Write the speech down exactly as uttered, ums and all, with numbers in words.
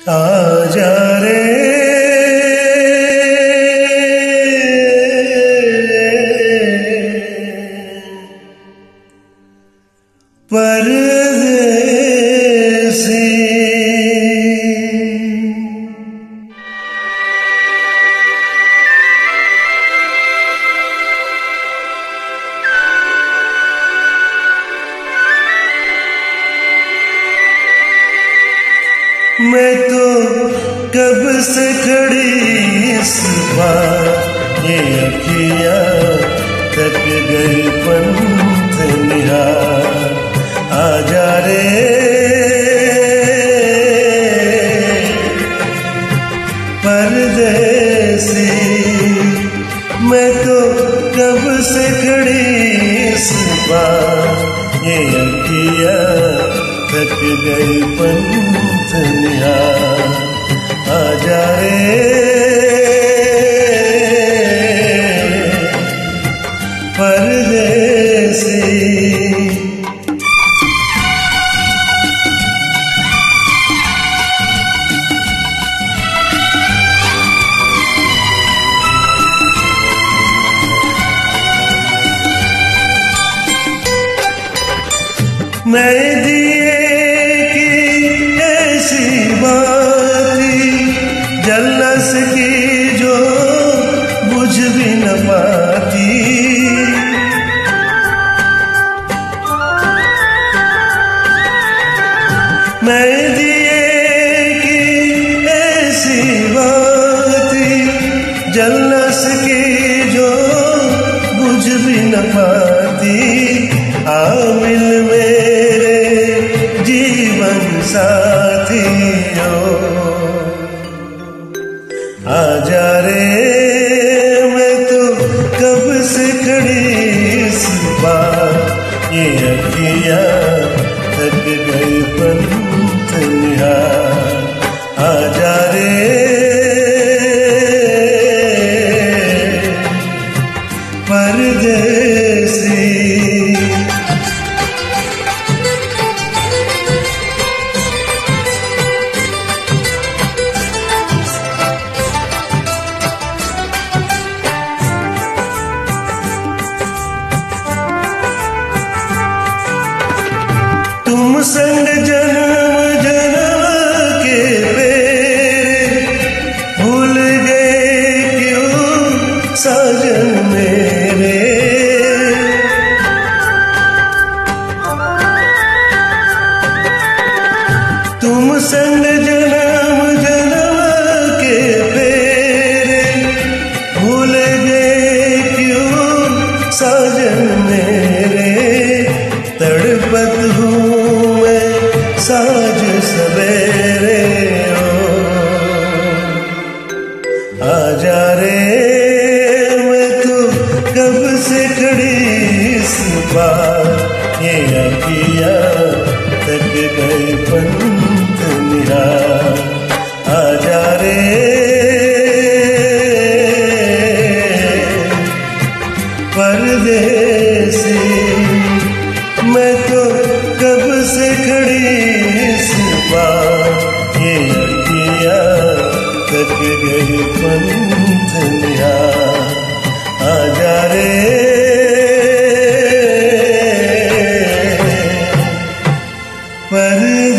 आजा रे परदेसी। मैं तो कब से खड़ी इस बार ये अखियाँ थक गई पंथ निहार। आजा रे परदेसी। मैं तो कब से खड़ी इस बार ये अखियाँ थक गई पंथ निहार। आजा रे परदेसी। मैं दिए की ऐसी बाती जलस की जो बुझ भी न पाती। मैं दिए की ऐसी बाती जलस की जो बुझ भी न पाती। आमिल मेरे जीवन साथियों आजा रे। मैं तो कब से खड़ी इस बार ये अखियाँ थक गई पंथ निहार। आजा रे परदेसी। तुम संग जन्म जन्म के मेरे भूल गए क्यों साजन मेरे। तुम संग जन्म जन्म के मेरे भूल गए क्यों साजन मेरे। तड़पत हूँ साज सवेरे हो आजा रे। मैं तो कब से खड़ी इस बार ये अखियाँ थक गई पंथ निहार। आजा रे परदेसी। मैं तो कब से खड़ी इस बार ये अखियाँ थक गई पंथ निहार। आजा रे पर